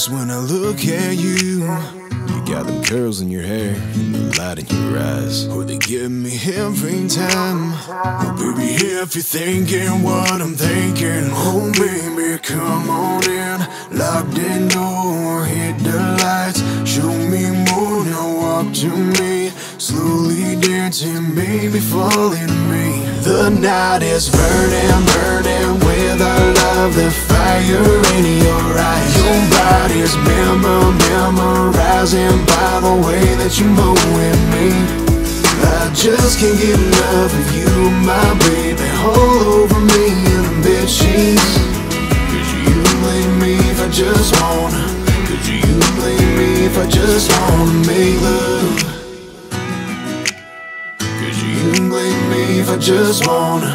Just when I look at you, you got them curls in your hair and the light in your eyes. Oh, they give me every time. Oh, baby, if you're thinking what I'm thinking, oh, baby, come on in. Lock the door, hit the lights, show me more, now walk to me. Slowly dancing, baby, fall into me. The night is burning, burning with our love, the fire in your eyes. Your body's memorizing by the way that you move with me. I just can't get enough of you, my baby, all over me in the bed sheets. Could you blame me if I just wanna? Could you blame me if I just wanna make love? Could you blame me if I just wanna?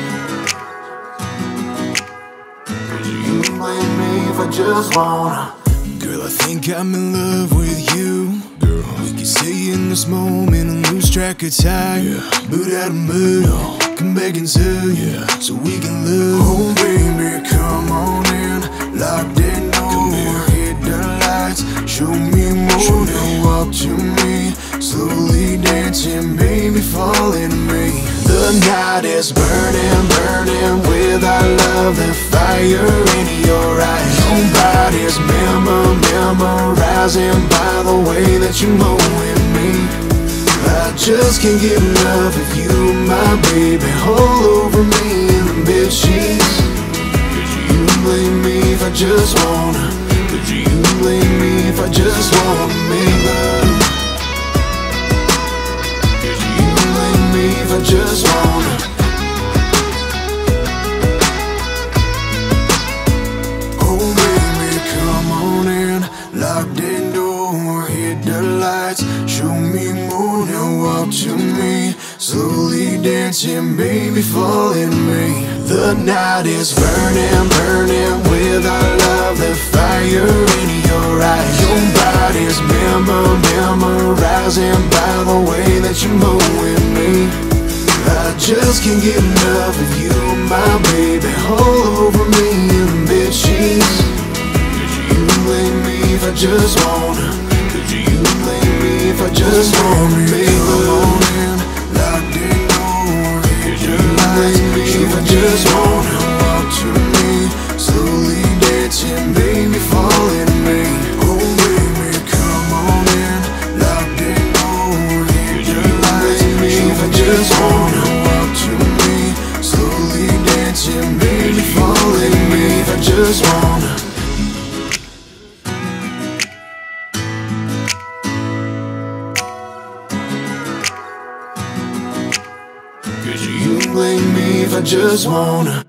Could you blame me if I just wanna? Girl, I think I'm in love with you. Girl, we can stay in this moment and lose track of time. Yeah. But out of mood, come back inside, yeah, so we can love. Oh, baby, come on in. Lock that door, hit the lights, show me more, now walk to me. Slowly dancing, baby, fall into me. The night is burning, burning with our love, the fire in your eyes. Your body's memorizing by the way that you move with me. I just can't get enough of you, my baby, all over me in the bed sheets. Could you blame me if I just wanna? Could you blame me if I just wanna make love? Could you blame me if I just wanna? Oh baby, come on in. Lock the door, hit the lights, show me more, now walk to me. Slowly dancing, baby, fall in me. The night is burning, burning with our love, the fire in your eyes. Your body's memorizing by the way that you move with me. I just can't get enough of you, my baby, all over me in the bed sheets. Could you blame me if I just wanna? Could you blame me if I just wanna make love? Lock the door, hit the lights, if I just wanna walk to me. Slowly dancing, baby, fall in me. Oh baby, come on in. Lock the door, hit the lights, if I just wanna walk to me. Slowly dancing, baby, fall in me. If I just wanna. Could you blame me if I just wanna?